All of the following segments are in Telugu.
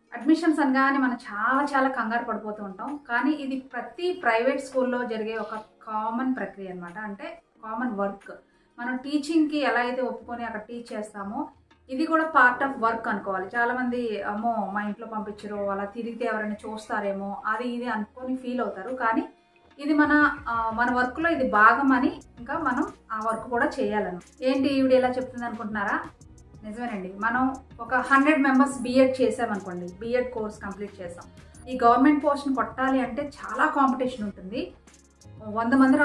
అడ్మిషన్స్ అనగానే మనం చాలా కంగారు పడిపోతూ ఉంటాం. కానీ ఇది ప్రతి ప్రైవేట్ స్కూల్లో జరిగే ఒక కామన్ ప్రక్రియ అనమాట. అంటే కామన్ వర్క్. మనం టీచింగ్‌కి ఎలా అయితే ఒప్పుకొని అక్కడ టీచ్ చేస్తామో, ఇది కూడా పార్ట్ ఆఫ్ వర్క్ అనుకోవాలి. చాలామంది అమ్మో! మా ఇంట్లో పంపించరు, అలా తిరిగితే ఎవరైనా చూస్తారేమో, అది ఇది అనుకొని ఫీల్ అవుతారు. కానీ ఇది మన వర్క్‌లో ఇది భాగం అని, ఇంకా మనం ఆ వర్క్ కూడా చేయాలని. ఏంటి ఈవిడ ఎలా చెప్తుంది అనుకుంటున్నారా? నిజమేనండి. మనం ఒక 100 మెంబర్స్ బీఎడ్ చేసామనుకోండి, బీఎడ్ కోర్స్ కంప్లీట్ చేసాం. ఈ గవర్నమెంట్ పోస్ట్‌ని కొట్టాలి అంటే చాలా కాంపిటీషన్ ఉంటుంది. 100 మంది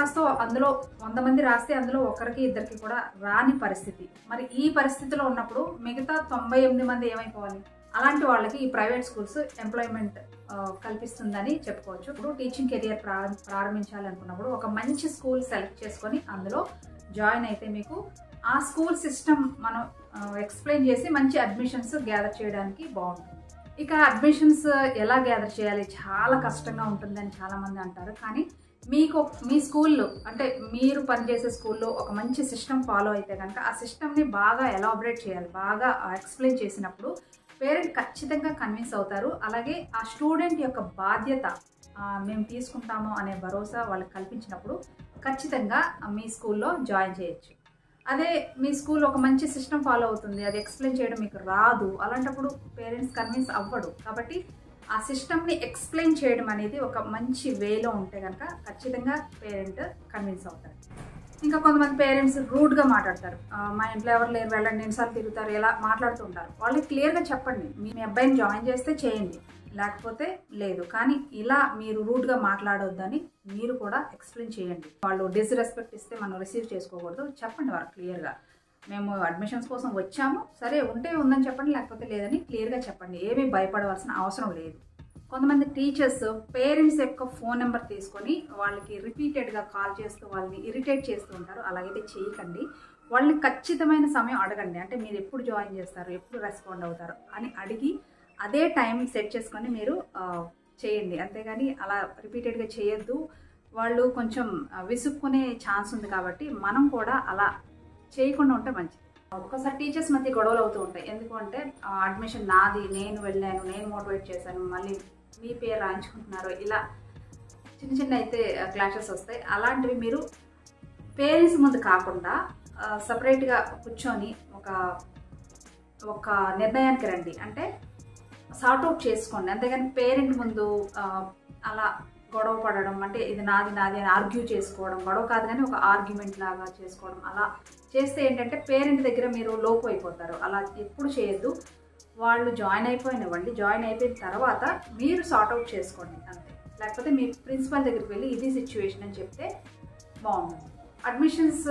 రాస్తే అందులో ఒకరికి ఇద్దరికి కూడా రాని పరిస్థితి. మరి ఈ పరిస్థితిలో ఉన్నప్పుడు మిగతా 98 మంది ఏమైపోవాలి? అలాంటి వాళ్ళకి ఈ ప్రైవేట్ స్కూల్స్ ఎంప్లాయ్మెంట్ కల్పిస్తుందని చెప్పుకోవచ్చు. ఇప్పుడు టీచింగ్ కెరియర్ ప్రారంభించాలనుకున్నప్పుడు ఒక మంచి స్కూల్ సెలెక్ట్ చేసుకొని అందులో జాయిన్ అయితే మీకు ఆ స్కూల్ సిస్టమ్ మనం ఎక్స్ప్లెయిన్ చేసి మంచి అడ్మిషన్స్ గ్యాదర్ చేయడానికి బాగుంటుంది. ఇక అడ్మిషన్స్ ఎలా గ్యాదర్ చేయాలి, చాలా కష్టంగా ఉంటుందని చాలామంది అంటారు. కానీ మీ స్కూల్లో అంటే మీరు పనిచేసే స్కూల్లో ఒక మంచి సిస్టమ్ ఫాలో అయితే కనుక ఆ సిస్టమ్ని బాగా ఎలాబరేట్ చేయాలి, బాగా ఎక్స్ప్లెయిన్ చేసినప్పుడు పేరెంట్ ఖచ్చితంగా కన్విన్స్ అవుతారు. అలాగే ఆ స్టూడెంట్ యొక్క బాధ్యత మేము తీసుకుంటాము అనే భరోసా వాళ్ళకి కల్పించినప్పుడు ఖచ్చితంగా మీ స్కూల్లో జాయిన్ చేయొచ్చు. అదే మీ స్కూల్ ఒక మంచి సిస్టమ్ ఫాలో అవుతుంది, అది ఎక్స్ప్లెయిన్ చేయడం మీకు రాదు, అలాంటప్పుడు పేరెంట్స్ కన్విన్స్ అవ్వడు. కాబట్టి ఆ సిస్టమ్ని ఎక్స్ప్లెయిన్ చేయడం అనేది ఒక మంచి వేలో ఉంటే కనుక ఖచ్చితంగా పేరెంట్ కన్విన్స్ అవుతారు. ఇంకా కొంతమంది పేరెంట్స్ రూడ్గా మాట్లాడతారు. మా ఇంట్లో ఎవరు లేరు, వెళ్ళండి, ఎన్నిసార్లు తిరుగుతారు, ఇలా మాట్లాడుతూ ఉంటారు. వాళ్ళకి క్లియర్గా చెప్పండి, మీ అబ్బాయిని జాయిన్ చేస్తే చేయండి, లేకపోతే లేదు. కానీ ఇలా మీరు రూడ్గా మాట్లాడొద్దని మీరు కూడా ఎక్స్ప్లెయిన్ చేయండి. వాళ్ళు డిస్రెస్పెక్ట్ ఇస్తే మనం రిసీవ్ చేసుకోకూడదు. చెప్పండి వాళ్ళకి క్లియర్గా, మేము అడ్మిషన్స్ కోసం వచ్చాము, సరే ఉంటే ఉందని చెప్పండి, లేకపోతే లేదని క్లియర్గా చెప్పండి. ఏమీ భయపడవలసిన అవసరం లేదు. కొంతమంది టీచర్స్ పేరెంట్స్ యొక్క ఫోన్ నెంబర్ తీసుకొని వాళ్ళకి రిపీటెడ్గా కాల్ చేస్తూ వాళ్ళని ఇరిటేట్ చేస్తూ ఉంటారు. అలాగైతే చేయకండి. వాళ్ళని ఖచ్చితమైన సమయం అడగండి. అంటే మీరు ఎప్పుడు జాయిన్ చేస్తారు, ఎప్పుడు రెస్పాండ్ అవుతారు అని అడిగి అదే టైం సెట్ చేసుకొని మీరు చేయండి. అంతేగాని అలా రిపీటెడ్గా చేయొద్దు. వాళ్ళు కొంచెం విసుక్కునే ఛాన్స్ ఉంది. కాబట్టి మనం కూడా అలా చేయకుండా ఉంటే మంచిది. ఒక్కోసారి టీచర్స్ మధ్య గొడవలు అవుతూ ఉంటాయి. ఎందుకు అంటే అడ్మిషన్ నాది, నేను వెళ్ళాను, నేను మోటివేట్ చేశాను, మళ్ళీ మీ పేరు రాయించుకుంటున్నారు, ఇలా చిన్న అయితే క్లాషెస్ వస్తాయి. అలాంటివి మీరు పేరెంట్స్ ముందు కాకుండా సపరేట్గా కూర్చొని ఒక నిర్ణయానికి రండి. అంటే సార్ట్అవుట్ చేసుకోండి. అంతేగాని పేరెంట్ ముందు అలా గొడవ పడడం, అంటే ఇది నాది అని ఆర్గ్యూ చేసుకోవడం, గొడవ కాదు కానీ ఒక ఆర్గ్యుమెంట్ లాగా చేసుకోవడం, అలా చేస్తే ఏంటంటే పేరెంట్ దగ్గర మీరు లోపు అయిపోతారు. అలా ఎప్పుడు చేయొద్దు. వాళ్ళు జాయిన్ అయిపోయినవ్వండి. జాయిన్ అయిపోయిన తర్వాత మీరు సార్ట్అవుట్ చేసుకోండి అంతే. లేకపోతే మీ ప్రిన్సిపల్ దగ్గరికి వెళ్ళి ఇది సిచ్యువేషన్ అని చెప్తే బాగుంటుంది. అడ్మిషన్స్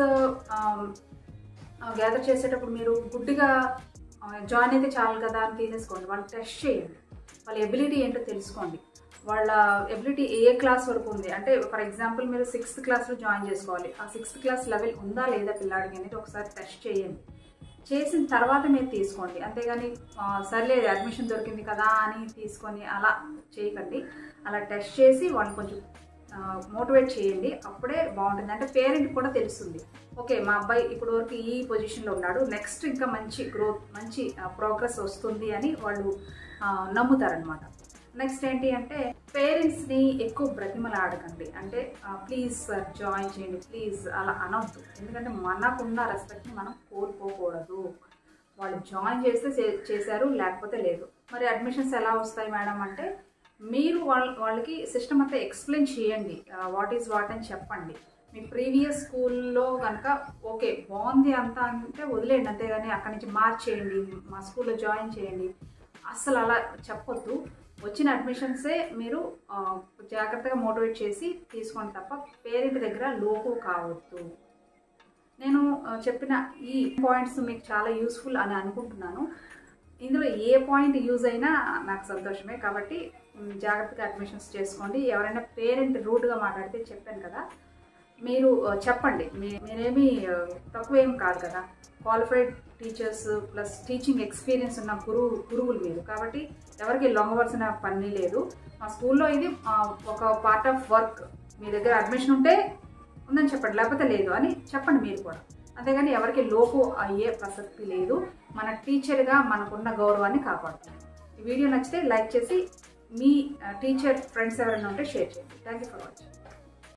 గ్యాదర్ చేసేటప్పుడు మీరు గుడ్డిగా జాయిన్ అయితే చాలు కదా అని తీసేసుకోండి. వాళ్ళు టెస్ట్ చేయండి, వాళ్ళ ఎబిలిటీ ఏంటో తెలుసుకోండి. వాళ్ళ ఎబిలిటీ ఏ క్లాస్ వరకు ఉంది అంటే, ఫర్ ఎగ్జాంపుల్ మీరు 6th క్లాస్లో జాయిన్ చేసుకోవాలి. ఆ 6th క్లాస్ లెవెల్ ఉందా లేదా పిల్లాడికి అనేది ఒకసారి టెస్ట్ చేయండి. చేసిన తర్వాత మీరు తీసుకోండి. అంతేగాని సర్లే అడ్మిషన్ దొరికింది కదా అని తీసుకొని అలా చేయకండి. అలా టెస్ట్ చేసి వాళ్ళని కొంచెం మోటివేట్ చేయండి. అప్పుడే బాగుంటుంది. అంటే పేరెంట్ కూడా తెలుస్తుంది, ఓకే మా అబ్బాయి ఇప్పుడు వరకు ఈ పొజిషన్లో ఉన్నాడు, నెక్స్ట్ ఇంకా మంచి గ్రోత్, మంచి ప్రోగ్రెస్ వస్తుంది అని వాళ్ళు నమ్ముతారనమాట. నెక్స్ట్ ఏంటి అంటే పేరెంట్స్ని ఎక్కువ బ్రతిమలాడకండి. అంటే ప్లీజ్ సార్ జాయిన్ చేయండి, ప్లీజ్ అలా అనవద్దు. ఎందుకంటే మనకున్న రెస్పెక్ట్ని మనం కోల్పోకూడదు. వాళ్ళు జాయిన్ చేస్తే చేశారు, లేకపోతే లేదు. మరి అడ్మిషన్స్ ఎలా వస్తాయి మేడం అంటే, మీరు వాళ్ళకి సిస్టమ్ అంతా ఎక్స్ప్లెయిన్ చేయండి, వాట్ ఈజ్ వాట్ అని చెప్పండి. మీ ప్రీవియస్ స్కూల్లో కనుక ఓకే బాగుంది అంతా అంటే వదిలేయండి. అంతేగాని అక్కడి నుంచి మార్చేయండి, మా స్కూల్లో జాయిన్ చేయండి, అస్సలు అలా చెప్పొద్దు. వచ్చిన అడ్మిషన్సే మీరు జాగ్రత్తగా మోటివేట్ చేసి తీసుకోండి తప్ప పేరెంట్ దగ్గర లోపు కావద్దు. నేను చెప్పిన ఈ పాయింట్స్ మీకు చాలా యూస్ఫుల్ అని అనుకుంటున్నాను. ఇందులో ఏ పాయింట్ యూజ్ అయినా నాకు సంతోషమే. కాబట్టి జాగ్రత్తగా అడ్మిషన్స్ చేసుకోండి. ఎవరైనా పేరెంట్ రూడ్గా మాట్లాడితే చెప్పాను కదా, మీరు చెప్పండి. మీరేమీ తక్కువేం కాదు కదా, qualified teachers plus teaching experience ఉన్న గురువులు మీరు. కాబట్టి ఎవరికి లొంగవలసిన పని లేదు. మా స్కూల్లో ఇది ఒక పార్ట్ ఆఫ్ వర్క్. మీ దగ్గర అడ్మిషన్ ఉంటే ఉందని చెప్పండి, లేకపోతే లేదు అని చెప్పండి మీరు కూడా. అంతేగాని ఎవరికి లోపు అయ్యే ప్రసక్తి లేదు. మన టీచర్గా మనకున్న గౌరవాన్ని కాపాడుతుంది. ఈ వీడియో నచ్చితే లైక్ చేసి మీ టీచర్ ఫ్రెండ్స్ ఎవరైనా ఉంటే షేర్ చేయండి. Thank you for watching.